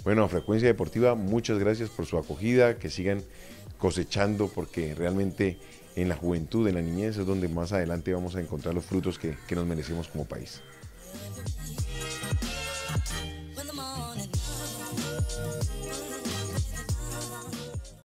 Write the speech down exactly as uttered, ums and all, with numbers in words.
Bueno, Frecuencia Deportiva, muchas gracias por su acogida, que sigan cosechando, porque realmente en la juventud, en la niñez, es donde más adelante vamos a encontrar los frutos que, que nos merecemos como país.